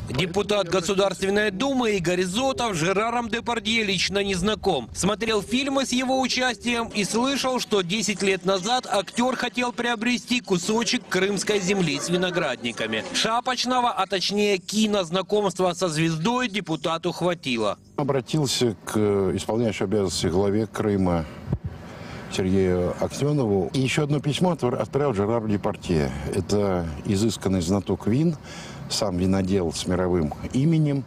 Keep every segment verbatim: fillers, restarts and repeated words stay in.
Депутат Государственной Думы Игорь Зотов с Жераром Депардье лично не знаком. Смотрел фильмы с его участием и слышал, что десять лет назад актер хотел приобрести кусочек крымской земли с виноградниками. Шапочного, а точнее кинознакомства со звездой депутату хватило. Обратился к исполняющему обязанности главе Крыма Сергею Аксенову. И еще одно письмо отправил Жерару Депардье. Это изысканный знаток вин, сам винодел с мировым именем.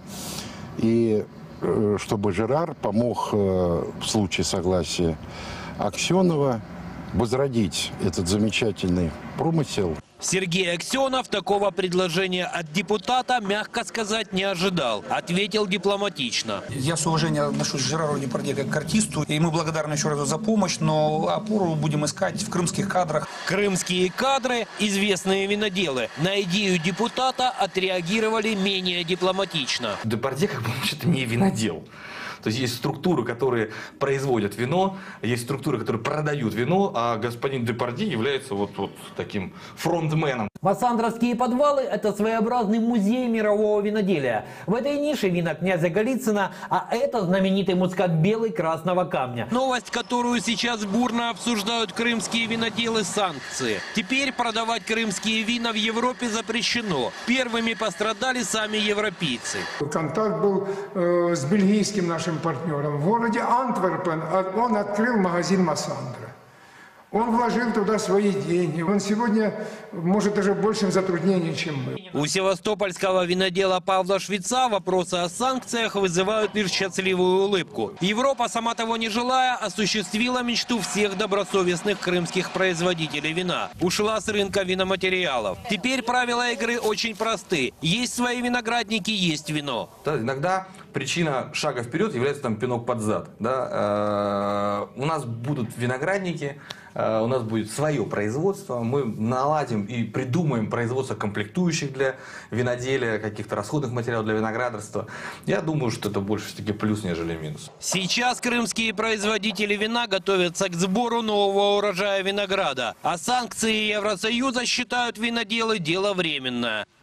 И чтобы Жерар помог в случае согласия Аксенова возродить этот замечательный промысел. Сергей Аксенов такого предложения от депутата, мягко сказать, не ожидал. Ответил дипломатично. Я с уважением отношусь к Жерару Депардье как к артисту. И мы благодарны еще раз за помощь, но опору будем искать в крымских кадрах. Крымские кадры, известные виноделы, на идею депутата отреагировали менее дипломатично. Депардье как бы вообще-то не винодел. То есть есть структуры, которые производят вино, есть структуры, которые продают вино, а господин Депардье является вот, вот таким фронтменом. Вассандровские подвалы – это своеобразный музей мирового виноделия. В этой нише вина князя Голицына, а это знаменитый мускат белый красного камня. Новость, которую сейчас бурно обсуждают крымские виноделы – санкции. Теперь продавать крымские вина в Европе запрещено. Первыми пострадали сами европейцы. Контакт был э, с бельгийским нашим партнером. В городе Антверпен он открыл магазин Массандра. Он вложил туда свои деньги. Он сегодня может даже большим затруднением, чем мы. У севастопольского винодела Павла Швеца вопросы о санкциях вызывают лишь счастливую улыбку. Европа, сама того не желая, осуществила мечту всех добросовестных крымских производителей вина. Ушла с рынка виноматериалов. Теперь правила игры очень просты. Есть свои виноградники, есть вино. Да, иногда причина шага вперед является там пинок под зад. Да? Э-э- у нас будут виноградники, э- у нас будет свое производство, мы наладим и придумаем производство комплектующих для виноделия, каких-то расходных материалов для виноградарства. Я думаю, что это больше все-таки плюс, нежели минус. Сейчас крымские производители вина готовятся к сбору нового урожая винограда. А санкции Евросоюза, считают виноделы, дело временное.